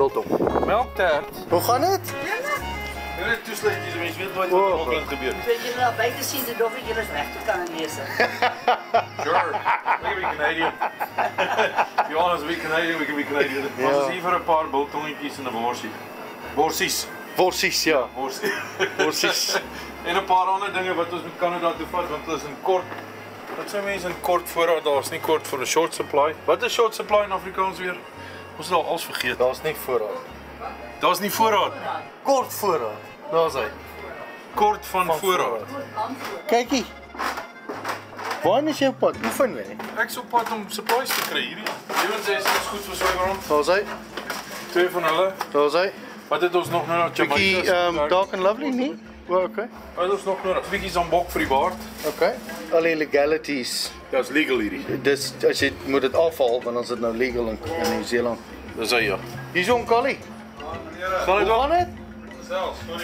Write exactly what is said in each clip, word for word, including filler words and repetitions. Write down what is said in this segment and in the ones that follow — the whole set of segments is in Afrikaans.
biltong. Melktert. Hoe gaan het? Jy het toesluitjies, mense weet nooit wat er nog kan gebeur. Weet je wel, buiten zien de doffe, je is weg te kan lezen. Sure, we can be Canadian. If you want us to be Canadian, we can be Canadian. Ons is hier vir 'n paar biltongetjies en 'n worsie. Worsies. Worsies, ja. Worsie. Worsies. En 'n paar ander dinge wat ons met Kanada toe vat, want hulle is in kort. Wat sê mense in kort voorraad, daar's nie kort vir 'n short supply. Wat is short supply in Afrikaans weer? Ons het al alles vergeet. Daar's nie voorraad. Daar's nie voorraad. Kort voorraad. Daar's hy. Kort van, van voorraad. voorraad. Kykie. Waar is jou pad? Oefen jy? Ek's op pad om supplies te kry hierdie. Lewens is is goed vir Swygrond. Daar's hy. Twee van hulle. Daar's hy. Wat het ons nog nodig? Bietjie um dark and lovely nie? Well, okay. Wat het ons nog nodig? Bietjie zambok vir die baard. Okay. Al die legalities. Dis legal hierdie. Dis as jy moet dit afhaal, want ons dit nou legal in, in Nieu-Seeland. Dis hy ja. Hier's hom Callie. Gaan dit Hoe gaan dit? Selfs, sorry.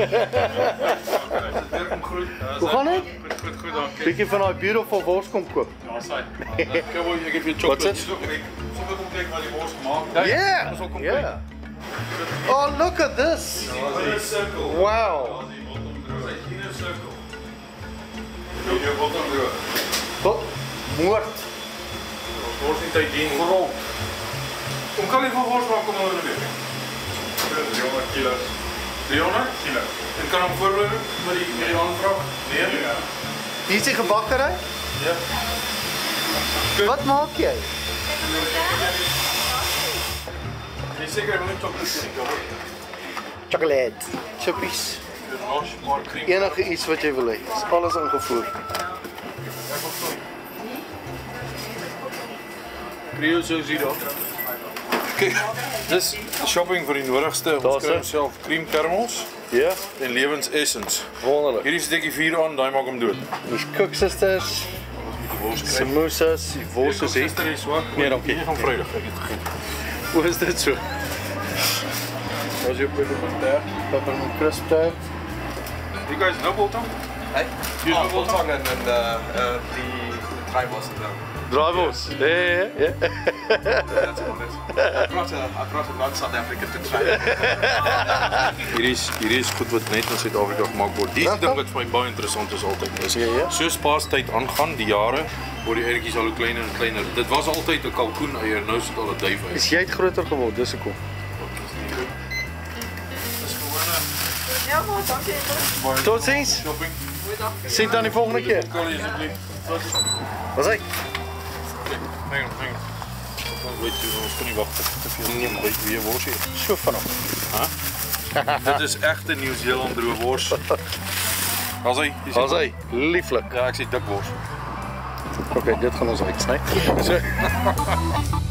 Dit kom groet. Hoe gaan dit? Goed, goed, goed, dankie. Bietjie van daai beautiful wors kom koop. Ja, sy. Ek wil ek gee jou chocolate. Sommer kom kyk wat die wors gemaak het. Yeah. Ons wil kom Yeah. kyk. Oh, look at this. Dis 'n sirkel. Wow. Dis 'n sirkel. Jou bottom droog. Wat? Moord. Ons wors nie tyd dien. Grond. Kom kan jy van wors maak kom hulle weer. driehonderd kilos. driehonderd kilo. En kan hom voorberei met die met die aanvraag? Nee. Ja. Hier is die gebakkery? Ja. Wat maak jy? Jy seker wil net chocolate hê. Chocolate. Chippies. Nog maar cream. Enige iets wat jy wil hê. Is alles ingevoer. Ek wil so. Cream sous hier dan. Kyk, dis shopping vir die nodigste. Ons kry self cream caramels. Ja. En Lewens Essence. Wonderlik. Hierdie steek jy vier aan, daai maak hom dood. Dis Cook Sisters. Samosas, die wors is hier. Gister is swak. Nee, dankie. Hier gaan Vrydag, ek het vergeet. Hoe is dit so? Daar's jou peppermint daar. Peppermint crisp daar. You guys know Bolton? Hey? You know Bolton? Bolton and, and uh, uh, the drivers and them. Drivers. Ja, ja, ja. That's about it. I brought a, I brought a non-South African to try. Hierdie is hierdie is goed wat net in Suid-Afrika gemaak word. Dis die ding wat vir my baie interessant is altyd. Is Ja, ja. soos paastyd aangaan, die jare word die eitjies al hoe kleiner en kleiner. Dit was altyd 'n kalkoen eier, nou is dit al 'n duif eier. Is jy het groter geword, dis hoekom. Dis gewone Ja, maar dankie. Totsiens. shopping. Sien dan die volgende keer. Callie asseblief. Was hy? Nee, nee. Ons weet jy, ons kan nie wag tot te veel neem weet wie wors hier. So vinnig. Dit is egte Nieu-Seeland droë wors. Daar's hy. Was hy? Lieflik. Ja, ek sê dik wors. Okay, dit gaan ons uitsny. So